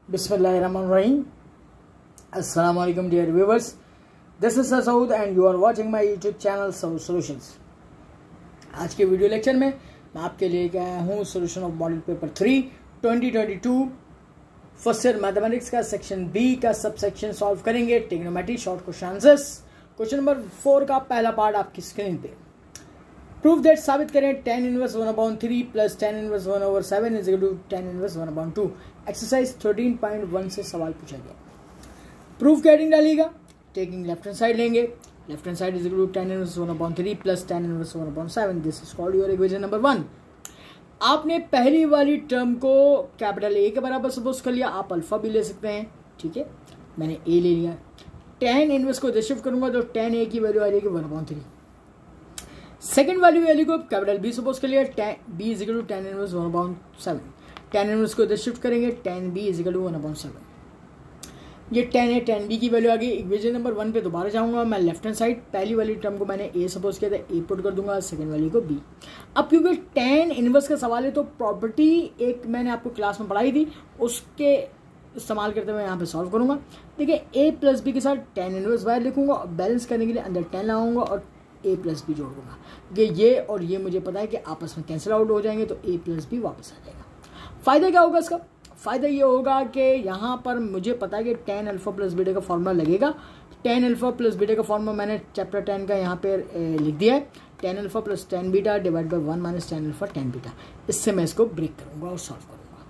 Bismillahirrahmanirrahim. Assalamualaikum dear viewers. This is Saud and you are watching my YouTube channel Saud Solutions. आज के video lecture में मैं आपके लिए आया हूँ solution of model paper 3 2022 first year mathematics का सेक्शन बी का सब सेक्शन सॉल्व करेंगे. Trigonometry short question answers. Question number 4 का पहला पार्ट आपकी स्क्रीन पे. प्रूफ दैट साबित करें tan inverse 1/3 plus tan inverse 1/7 is equal to tan inverse 1/2. Exercise 13.1 से सवाल पूछा गया. प्रूफ कैडिंग डालिएगा. टेकिंग लेफ्ट हैंड साइड लेंगे. Left hand side is equal to tan inverse 1/3 plus tan inverse 1/7. This is called your equation number 1. आपने पहली वाली टर्म को कैपिटल ए के बराबर सपोज कर लिया. आप अल्फा भी ले सकते हैं. ठीक है, मैंने ए ले लिया. tan इनवर्स को शिफ्ट करूंगा तो tan ए की वैल्यू आ जाएगी 1/3. सेकेंड वाली वैल्यू को कैपिटल बी सपोज कर लिया. B is equal to tan inverse 1/7. tan inverse को शिफ्ट करेंगे. tan b is equal to 1/7. ये tan ए tan b की वैल्यू आ गई. इक्वेशन नंबर 1 पे दोबारा जाऊंगा. मैं लेफ्ट हैंड साइड पहली वाली टर्म को मैंने ए सपोज किया था, ए पुट कर दूंगा. सेकेंड वाली को बी. अब क्योंकि tan इनवर्स का सवाल है तो प्रॉपर्टी एक मैंने आपको क्लास में पढ़ाई थी, उसके इस्तेमाल करते हुए यहाँ पे सॉल्व करूंगा. देखिए a प्लस बी के साथ tan इनवर्स बाहर लिखूंगा और बैलेंस करने के लिए अंदर 10 लाऊंगा और a प्लस बी जोड़ दूंगा. ये और ये मुझे पता है कि आपस में कैंसिल आउट हो जाएंगे तो a प्लस बी वापस आ जाएगा. फायदा क्या होगा इसका? फायदा ये होगा कि यहाँ पर मुझे पता है कि tan अल्फा प्लस बीटा का फॉर्मूला लगेगा. tan अल्फा प्लस बीटा का फॉर्मूला मैंने चैप्टर 10 का यहाँ पे लिख दिया है. tan alpha plus tan beta divide by 1 minus tan alpha tan beta. इससे मैं इसको ब्रेक करूंगा और सॉल्व करूंगा.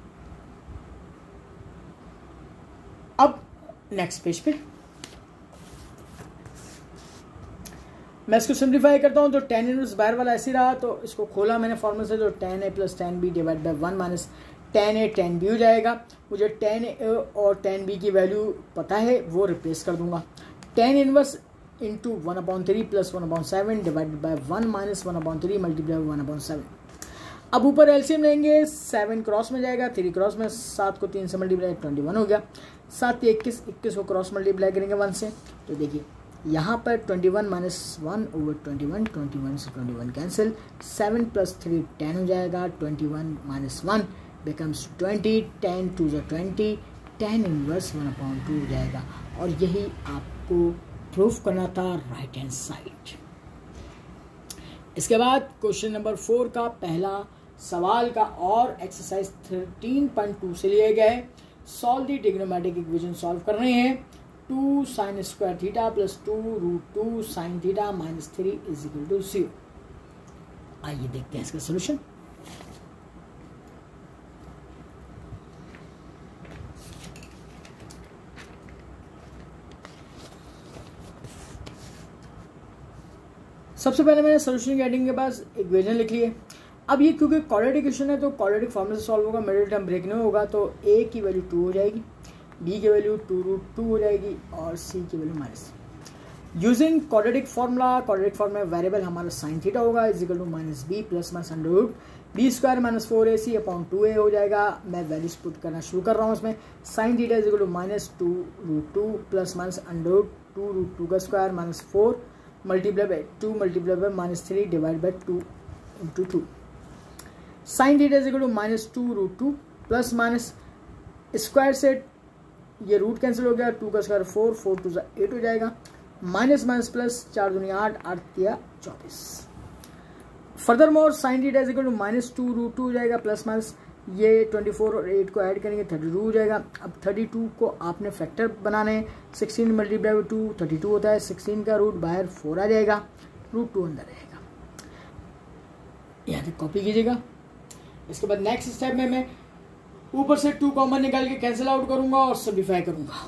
अब नेक्स्ट पेज पे मैं इसको सिंप्लीफाई करता हूं तो tan इनवर्स बाहर वाला ऐसे रहा तो इसको खोला मैंने फॉर्मूला से, तो tan a plus tan b divide by 1 minus tan a tan b हो जाएगा. मुझे tan a और tan b की वैल्यू पता है, वो रिप्लेस कर दूंगा. tan inverse into 1/3 plus 1/7 divide by 1 minus 1/3 multiply 1/7. अब ऊपर एलसीएम लेंगे. 7 क्रॉस में जाएगा, 3 क्रॉस में, 7 को 3 से मल्टीप्लाई 21 हो गया. 7 21 21 को क्रॉस मल्टीप्लाई करेंगे 1 से. तो देखिए यहाँ पर 21 माइनस 1 ओवर 21, 21 से 21 कैंसिल. 7 प्लस 3 10 हो जाएगा. 21 माइनस 1 बिकम्स 20. 10 2 ज़ा 20. tan इनवर्स 1/2 हो जाएगा. और यही आपको प्रूफ करना था राइट हैंड साइड. इसके बाद क्वेश्चन नंबर 4 का पहला सवाल का और एक्सरसाइज 13.2 से लिए गए. Solve the trigonometric equation solve कर रहे हैं. 2 sine square theta plus 2 root 2 sine theta minus 3 is equal to 0. आइए देखते हैं इसका सोल्यूशन. सबसे पहले मैंने सोल्यूशन गेटिंग के पास इक्वेशन लिख ली है. अब ये क्योंकि क्वाड्रेटिक इक्वेशन है तो क्वाड्रेटिक फॉर्मूला से सॉल्व होगा. मिडिल टर्म ब्रेक नहीं होगा तो a की वैल्यू 2 हो जाएगी, b की वैल्यू 2 रूट 2 हो जाएगी और c की value minus. Using quadratic formula variable हमारा साइन थीटा होगा is equal to minus b plus minus under root B square minus 4ac upon 2a हो जाएगा. मैं वैल्यूज पुट करना शुरू कर रहा हूँ उसमें. Sine theta is equal to minus 2 root 2 plus minus under root 2 root 2 का square minus 4 multiply by 2 multiply by minus 3 divide by 2 into 2. Sine theta is equal to minus 2 root 2 plus minus square से ये root cancel हो गया. 2 का square 4 4 2 8 हो जाएगा. Minus minus plus 4 दूनी 8 8 3 24. Further more sine theta is equal to minus 2 root 2 हो जाएगा प्लस माइनस ये 24 और 8 को ऐड करेंगे 32 हो जाएगा. अब 32 को आपने फैक्टर बनाना है. 16 मल्टीप्लाई बाई 2 32 होता है. 16 का रूट बाहर 4 आ जाएगा, रूट 2 अंदर रहेगा. यहाँ तक कॉपी कीजिएगा. इसके बाद नेक्स्ट स्टेप में मैं ऊपर से 2 कॉमन निकाल के कैंसिल आउट करूंगा और सिंप्लीफाई करूंगा.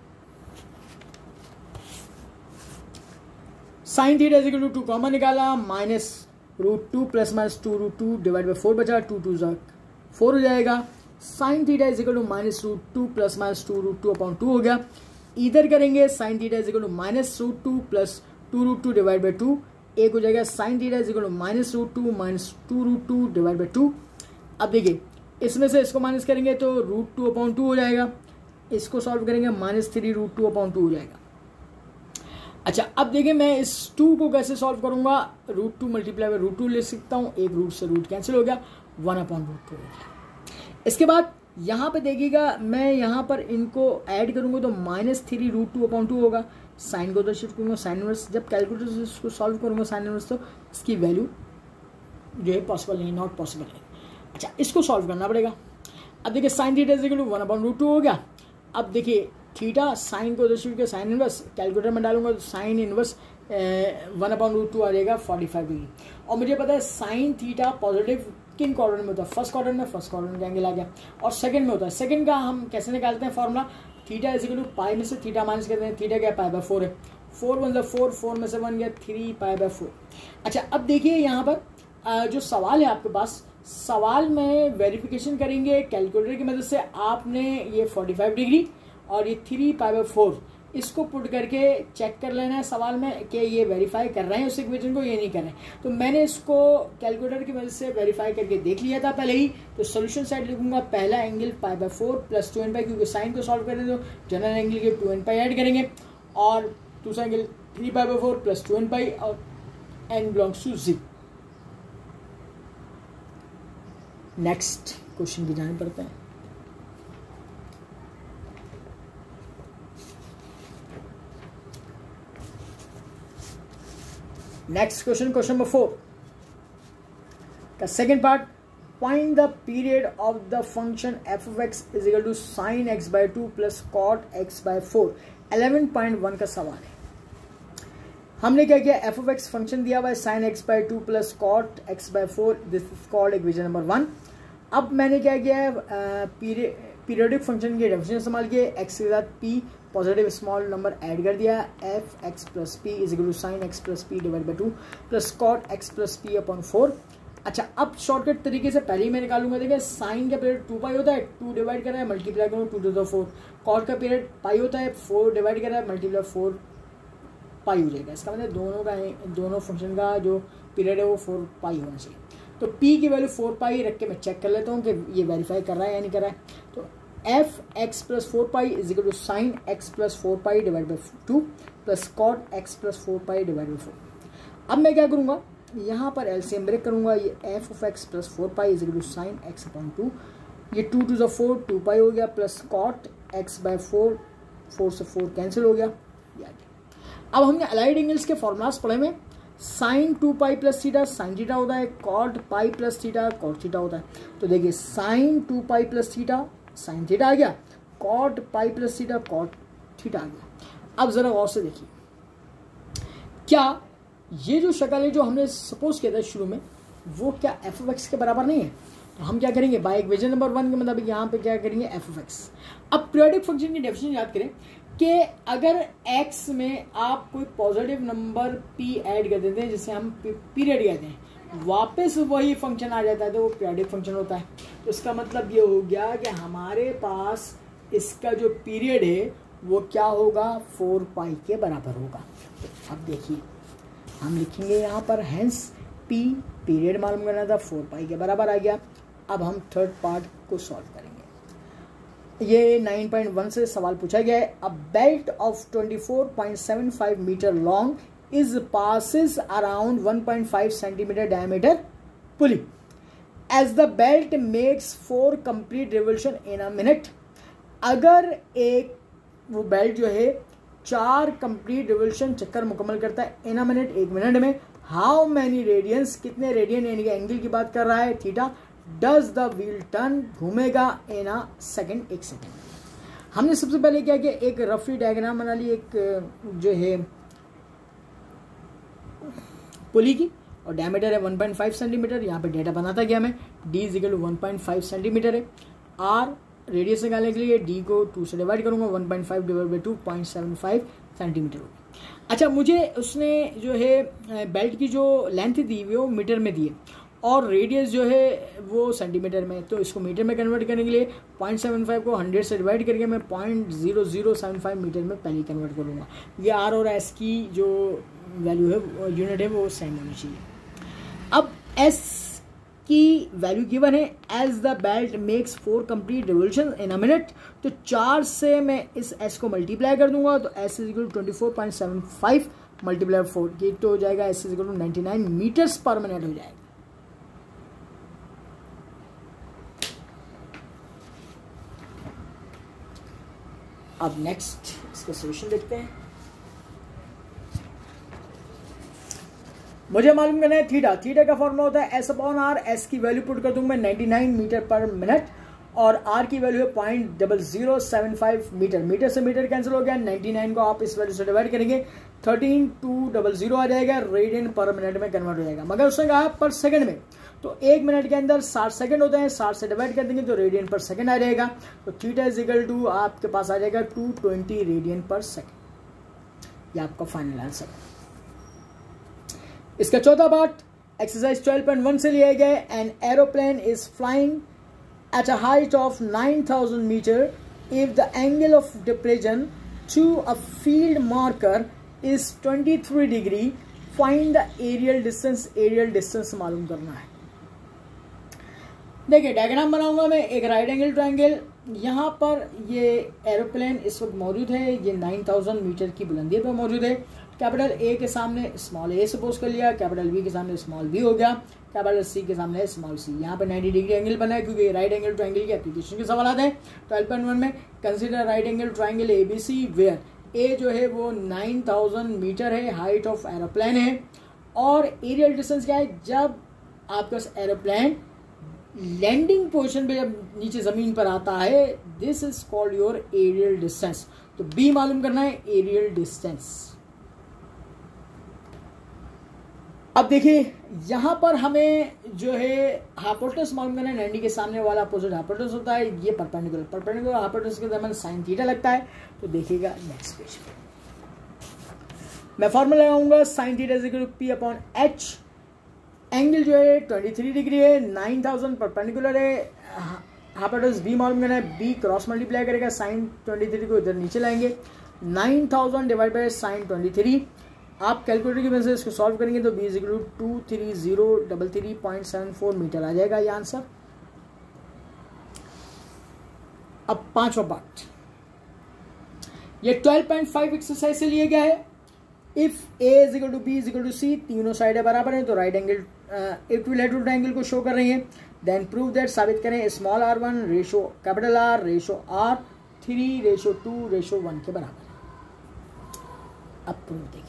Sine theta is equal to 2 common निकाला minus root 2 plus minus 2 root 2 divide by 4 बचा. 2 2 4 हो जाएगा. Sine theta is equal to minus root 2 plus minus 2 root 2 upon 2 हो गया. इधर करेंगे sine theta is equal to minus root 2 plus 2 root 2 divide by 2 एक हो जाएगा. Sine theta is equal to minus root 2 minus 2 root 2 divide by 2. अब देखिए इसमें से इसको माइनस करेंगे तो रूट 2 अपॉन 2 हो जाएगा. इसको सॉल्व करेंगे माइनस 3 रूट 2 अपॉन 2 हो जाएगा. अच्छा अब देखिए मैं इस 2 को कैसे सॉल्व करूंगा. रूट 2 मल्टीप्लाई बाई रूट 2 ले सकता हूँ. एक रूट से रूट कैंसिल हो गया. 1/√2 हो गया. इसके बाद यहाँ पे देखिएगा मैं यहाँ पर इनको ऐड करूँगा तो -3√2/2 होगा। साइन को उधर शिफ्ट करूँगा, साइन इनवर्स जब कैलकुलेटर से इसको सॉल्व करूँगा साइन इनवर्स तो इसकी वैल्यू जो है पॉसिबल नहीं, नॉट पॉसिबल है। अच्छा, इसको सॉल्व करना पड़ेगा। अब देखिए sine theta is equal to 1/√2 हो गया। अब देखिए थीटा साइन को उधर शिफ्ट किया, साइन इनवर्स कैलकुलेटर में डालूंगा तो साइन इनवर्स 1/√2 आ जाएगा 45 डिग्री। और मुझे पता है साइन थीटा पॉजिटिव किन क्वाड्रेंट में होता है, फर्स्ट क्वाड्रेंट में, फर्स्ट क्वाड्रेंट का एंगल आ गया। और सेकंड में होता है, सेकंड का हम कैसे निकालते हैं formula, theta is equal to pi में से थीटा माइनस करते हैं, थीटा क्या पाई/4 है, 4 1 4, 4 में से 1 गया 3 पाई/4। अच्छा, अब देखिए यहाँ पर जो सवाल है आपके पास, सवाल में वेरिफिकेशन करेंगे कैलकुलेटर की मदद से। आपने ये 45 डिग्री और ये 3 पाई/4 इसको पुट करके चेक कर लेना है सवाल में कि ये वेरीफाई कर रहे हैं उस इक्वेशन को, ये नहीं कर रहे हैं। तो मैंने इसको कैलकुलेटर की मदद से वेरीफाई करके देख लिया था पहले ही। तो सोल्यूशन साइड लिखूंगा, पहला एंगल पाई/4 प्लस 2nπ, क्योंकि साइन को सॉल्व करें तो जनरल एंगल के 2nπ ऐड करेंगे, और दूसरा एंगल 3 पाई/4 प्लस 2nπ और n belongs to 0। Next question की जाने पड़ते हैं। नेक्स्ट क्वेश्चन, क्वेश्चन नंबर 4 का second part, find the period of the function f of x is equal to sine x/2 plus cot x/4। 11.1 का सवाल है। हमने क्या किया, f of x फंक्शन दिया हुआ है sine x/2 plus cot x/4, this is called equation number 1। अब मैंने क्या किया है, पीरियोडिक फंक्शन के डेफिनेशन इस्तेमाल किए, x के साथ p positive small number add कर दिया, F X plus P is equal to sine X plus P divide by 2 plus cot X plus P upon 4। अच्छा, अब शॉर्टकट तरीके से पहले ही मैं निकालूंगा। देखिए साइन का पीरियड 2 पाई होता है, 2 डिवाइड कर रहा है मल्टीप्लाई करूँ 2 to the 4। कॉट का पीरियड पाई होता है, 4 डिवाइड कर रहा है मल्टीप्लाई 4 पाई हो जाएगा। इसका मतलब दोनों फंक्शन का जो पीरियड है वो 4 पाई होना चाहिए। तो p की वैल्यू 4 पाई रख के मैं चेक कर लेता हूँ कि ये वेरीफाई कर रहा है या नहीं कर रहा है। तो F X plus 4 pi is equal to sine X plus 4 pi divide by 2 plus cot X plus 4 pi divide by 4। अब मैं क्या करूँगा, यहाँ पर एलसीएम ब्रेक करूँगा। ये F of X plus 4 pi is equal to sine X upon 2, ये 2 to the 4 2 पाई हो गया, प्लस कॉट एक्स बाय 4, 4 से 4 कैंसिल हो गया। अब हमने अलाइड एंगल्स के फॉर्मूलाज पढ़े में, sine 2 pi plus theta sine theta होता है, cot pi plus theta cot theta होता है। तो देखिए sine 2 pi plus theta sine theta आ गया, cot pi plus theta cot theta आ गया। अब जरा गौर से देखिए, क्या ये जो शक्ल है जो हमने सपोज किया था शुरू में, वो क्या एफ ऑफ एक्स के बराबर नहीं है? तो हम क्या करेंगे, बाय इक्वेशन नंबर 1 के मतलब यहाँ पे क्या करेंगे, एफ ऑफ एक्स। अब पीरियोडिक फंक्शन की डेफिनेशन याद करें कि अगर x में आप कोई पॉजिटिव नंबर p ऐड कर देते हैं जिसे हम पीरियड कहते हैं, वापस वही फंक्शन आ जाता है तो वो पीरियोडिक फंक्शन होता है। तो इसका मतलब ये हो गया कि हमारे पास इसका जो पीरियड है वो क्या होगा, 4 पाई के बराबर होगा। तो अब देखिए हम लिखेंगे यहाँ पर हेंस p पीरियड मालूम करना था, 4 पाई के बराबर आ गया। अब हम थर्ड पार्ट को सॉल्व करेंगे। ये 9.1 से सवाल पूछा गया है। A belt of 24.75 metre long is passes around 1.5 centimetre diameter pulley as the belt makes 4 complete revolution in a minute. अगर एक वो बेल्ट जो है 4 कंप्लीट रिवोल्यूशन चक्कर मुकम्मल करता है इन अ मिनट, 1 मिनट में, हाउ मैनी रेडियंस कितने रेडियन यानी कि एंगल की बात कर रहा है, theta, does the wheel turn घूमेगा इन अ सेकेंड, 1 सेकेंड। हमने सबसे पहले क्या किया, एक रफली डायग्राम बना ली, एक जो है पुली की, और डायमीटर है 1.5 सेंटीमीटर। यहाँ पे डेटा बनाता गया मैं, d is equal to 1.5 centimetre है। r रेडियस निकालने के लिए d को 2 से डिवाइड करूंगा, 1.5 डिवाइड बाई 2 0.75 सेंटीमीटर होगी। अच्छा, मुझे उसने जो है बेल्ट की जो लेंथ दी हुई वो मीटर में दी है और रेडियस जो है वो सेंटीमीटर में, तो इसको मीटर में कन्वर्ट करने के लिए 0.75 को 100 से डिवाइड करके मैं 0.0075 मीटर में पहले कन्वर्ट करूँगा। ये आर और एस की जो वैल्यू है, यूनिट है, वो सेम होनी चाहिए। अब एस की वैल्यू गिवन है, as the belt makes 4 complete revolution in a minute. तो 4 से मैं इस एस को मल्टीप्लाई कर दूंगा, तो S is equal to 24.75 multiply 4, ये तो हो जाएगा S is equal to 99 metres per minute हो जाएगा। अब नेक्स्ट इसका सोल्यूशन देखते हैं। मुझे मालूम करना है थीटा। थीटा का फॉर्मूला होता है S/R। एस की वैल्यू पुट कर दूंगा मैं 99 मीटर पर मिनट और आर की वैल्यू है 0.0075 मीटर। मीटर से मीटर कैंसिल हो गया, 99 को आप इस वैल्यू से डिवाइड करेंगे 13200 आ जाएगा, रेडियन पर मिनट में कन्वर्ट हो जाएगा। मगर उसने कहा पर सेकंड में, तो 1 मिनट के अंदर 60 सेकंड होते हैं, 60 से डिवाइड कर देंगे तो रेडियन पर सेकंड आ जाएगा। तो थीटा इज इक्वल टू आपके पास आ जाएगा 220 रेडियन पर सेकंड। ये आपका फाइनल आंसर है। इसका चौथा पार्ट एक्सरसाइज 12.1 से लिया गया है। An aeroplane is flying at a height of 9,000 meter if the angle of depression to a field marker is 23 degree, find the aerial distance। aerial distance मालूम करना है। देखिए डायग्राम बनाऊंगा मैं, एक राइट एंगल ट्रायंगल, यहाँ पर ये एरोप्लेन इस वक्त मौजूद है, ये 9000 मीटर की बुलंदी पर मौजूद है। कैपिटल ए के सामने स्मॉल ए सपोज कर लिया, कैपिटल बी के सामने स्मॉल बी हो गया, कैपिटल सी के सामने स्मॉल सी। यहाँ पे 90 डिग्री एंगल बना है क्योंकि राइट एंगल ट्रायंगल के एप्लीकेशन के सवाल आते हैं 12.1 में। Consider right angle triangle ABC where A जो है वो 9000 मीटर है, हाइट ऑफ एरोप्लेन है, और एरियल डिस्टेंस क्या है, जब आपका एरोप्लेन लैंडिंग पोजीशन पे जब नीचे जमीन पर आता है, this is called your aerial distance. तो बी मालूम करना है, एरियल डिस्टेंस। अब देखिए यहां पर हमें जो है हाइपोटेनस मालूम करना है, 90 के सामने वाला अपोजिट हाइपोटेनस होता है, ये परपेंडिकुलर हाइपोटेनस के दरमियान साइन थीटा लगता है। तो देखिएगा नेक्स्ट पेज पे मैं फॉर्मूला लगाऊंगा, sine theta is equal to P upon H. Angle जो है 23 डिग्री है, 9000 परपेंडिकुलर है, हाइपोटेनस बी मालूम करना है, बी क्रॉस मल्टीप्लाई करेगा, साइन 23 को इधर नीचे लाएंगे, 9000 डिवाइड बाय साइन 23। आप कैलकुलेटर की मदद से इसको सॉल्व करेंगे तो B is equal to 23033.74 metre आ जाएगा ये आंसर। अब पांचवा पार्ट, ये 12.5 एक्सरसाइज से लिया गया है। If A is equal to B is equal to C, तीनों साइडें बराबर हैं तो राइट एंगल इक्विलैटरल ट्रायंगल को शो कर रही है। देन प्रूव दैट, साबित करें small r1 ratio capital R ratio R3 ratio 2 ratio 1 के बराबर है। अब प्रूव देखिए,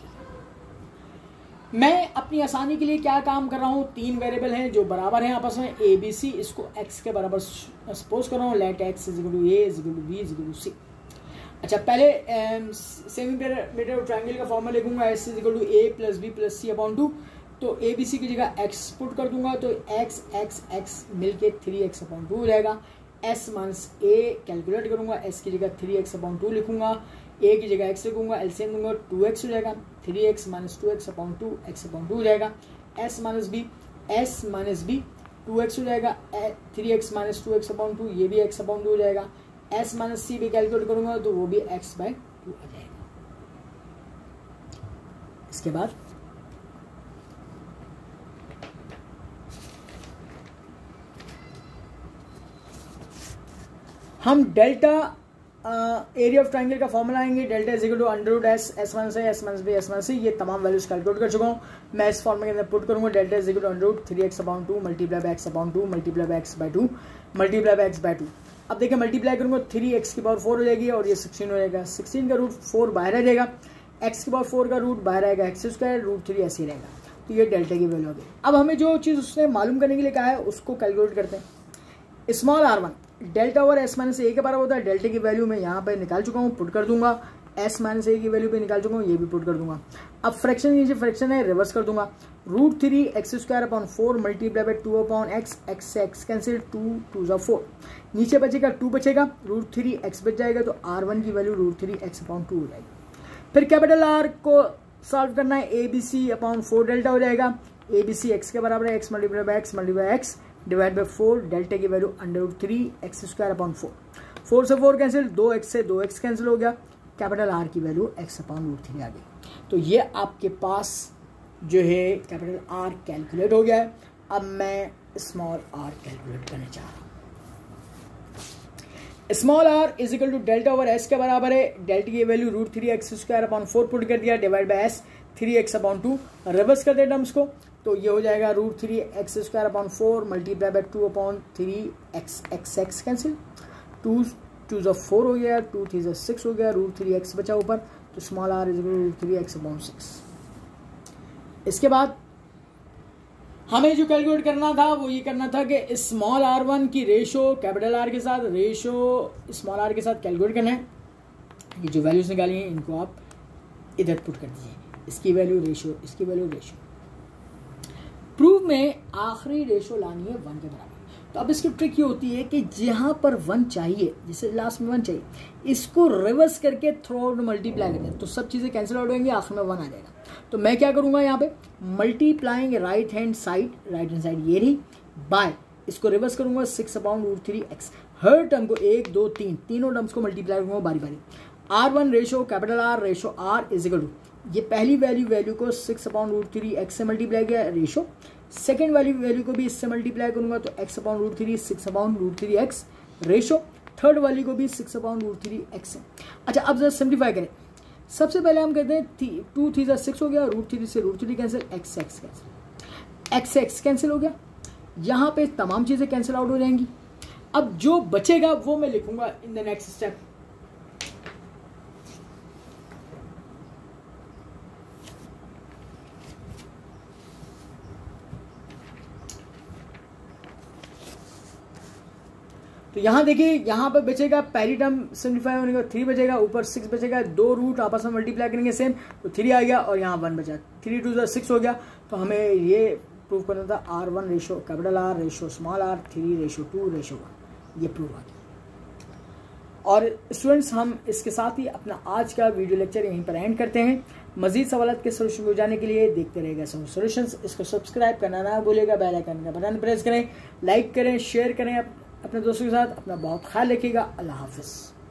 मैं अपनी आसानी के लिए क्या काम कर रहा हूं, तीन वेरिएबल हैं जो बराबर हैं आपस में, ए बी सी, इसको x के बराबर सपोज कर रहा हूं। Let x is equal to a is equal to b is equal to c। अच्छा पहले सेमी पिरामिडल ट्रायंगल का फॉर्मूला लिखूंगा, s is equal to a plus b plus c upon 2। तो ए बी सी की जगह x पुट कर दूंगा तो x x x मिलके 3x अपॉन 2 हो जाएगा। s माइनस a कैलकुलेट करूंगा, s की जगह 3x अपॉन 2 लिखूंगा, a की जगह x लिखूंगा, एलसीएम दूंगा 2x हो जाएगा, 3x minus 2x upon 2 x upon 2 हो जाएगा। s माइनस b 2x हो जाएगा, 3x माइनस 2x अपॉन 2 ये भी x अपॉन 2 हो जाएगा। s माइनस c भी कैलकुलेट करूंगा तो वो भी x बाय 2 आ जाएगा। इसके बाद हम डेल्टा एरिया ऑफ ट्रायंगल का फॉर्मूला आएंगे, delta is equal to under root S, S minus A, S minus B, S minus C, ये तमाम वैल्यूज कैलकुलेट कर चुका हूँ मैं। इस फॉर्मूले के अंदर पुट करूंगा, delta is equal to under root 3x upon 2 multiply by x upon 2 multiply by x by 2 multiply by x by 2। अब देखिए मल्टीप्लाई करूंगा 3x की पावर 4 हो जाएगी और ये 16 हो जाएगा, 16 का रूट 4 बाहर आ जाएगा, x की पावर 4 का रूट बाहर आएगा, एक्स स्क्वायर रूट 3 ऐसे ही रहेगा। तो ये डेल्टा की वैल्यू होगी। अब हमें जो चीज़ उसने मालूम करने के लिए कहा है उसको कैलकुलेट करते हैं। Small r1 delta over S minus A के बराबर होता है, डेल्टा की वैल्यू मैं यहाँ पे निकाल चुका हूँ, पुट कर दूंगा, एस माइनस ए की वैल्यू पे निकाल चुका हूँ, ये भी पुट कर दूंगा। अब फ्रैक्शन नीचे फ्रैक्शन है, रिवर्स कर दूंगा, root 3 x square upon 4 multiply by 2 upon x, x से एक्स कैंसिल, 2 2 जा 4, नीचे बचेगा 2 बचेगा, रूट 3 एक्स बच जाएगा तो r1 की वैल्यू रूट 3 एक्स अपॉन 2 हो जाएगी। फिर कैपिटल R को सॉल्व करना है, A B C upon 4 delta हो जाएगा, ए बी सी एक्स के बराबर है, x multiply by x multiply by x divide by 4, delta की value under root 3 x square upon 4, 4 से 4 कैंसिल, 2x से 2x कैंसिल हो गया, कैपिटल R की वैल्यू x अपॉन रूट 3 आ गई। तो ये आपके पास जो है कैपिटल R कैलकुलेट हो गया है। अब मैं स्मॉल r कैलकुलेट करने चाह रहा हूँ। Small r is equal to delta over s के बराबर है, डेल्टा की value root 3 x square upon 4 put कर दिया, divide by s 3x upon 2, reverse कर दे टर्म्स को तो ये हो जाएगा root 3 x square upon 4 multiply by 2 upon 3 x, x x cancel, 2 2 ज़ा 4 हो गया, 2 3 ज़ा 6 हो गया, √3x बचा ऊपर, तो small r is equal to √3x/6। इसके बाद हमें जो कैलकुलेट करना था वो ये करना था कि स्मॉल r1 की रेशो कैपिटल R के साथ, रेशो स्मॉल r के साथ कैलकुलेट करना है। ये जो वैल्यूज निकाली हैं इनको आप इधर पुट कर दीजिए, इसकी वैल्यू रेशो, इसकी वैल्यू रेशो। प्रूफ में आखिरी रेशो लानी है 1 के बराबर। तो अब इसकी ट्रिक ये होती है कि जहाँ पर 1 चाहिए, जैसे लास्ट में 1 चाहिए, इसको रिवर्स करके थ्रू आउट मल्टीप्लाई करें तो सब चीज़ें कैंसिल आउट होंगी, आखिर में 1 आ जाएगा। तो मैं क्या करूँगा यहाँ पे, मल्टीप्लाइंग राइट हैंड साइड ये रही, बाय इसको रिवर्स करूँगा 6/√3x। हर टर्म को 1 2 3 तीनों टर्म्स को मल्टीप्लाई करूँगा बारी बारी। R1 ratio capital R ratio R is equal to, ये पहली वैल्यू को 6/√3x से मल्टीप्लाई किया रेशो, सेकेंड वैल्यू को भी इससे मल्टीप्लाई करूंगा तो x/√3 6/√3x ratio, third value को भी 6/√3x। अच्छा अब जरा सिंप्लीफाई करें। सबसे पहले हम कहते हैं 2 3 ज़ा 6 हो गया, √3 से √3 कैंसिल, x कैंसिल हो गया, यहाँ पे तमाम चीज़ें कैंसिल आउट हो जाएंगी। अब जो बचेगा वो मैं लिखूंगा इन द नेक्स्ट स्टेप। तो यहाँ देखिए, यहाँ पर बचेगा पहली टर्म सिम्प्लीफाई होने का 3 बचेगा, ऊपर 6 बचेगा, 2 रूट आपस में मल्टीप्लाई करेंगे सेम, तो 3 आ गया और यहाँ 1 बचा, 3 2 ज़ा 6 हो गया। तो हमें ये प्रूव करना था R1 ratio capital R ratio small r, 3 ratio 2 ratio 1, ये प्रूव आ गया। और स्टूडेंट्स हम इसके साथ ही अपना आज का वीडियो लेक्चर यहीं पर एंड करते हैं। मजीद सवाल के सोल्यूशन को जाने के लिए देखते रहेगा सॉल्यूशंस। इसको सब्सक्राइब करना ना भूलेगा, बेल आइकन का बटन प्रेस करें, लाइक करें, शेयर करें अपने दोस्तों के साथ। अपना बहुत ख्याल रखिएगा। अल्लाह हाफिज़।